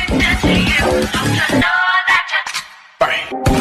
addicted to you. Don't you know that you... Bang.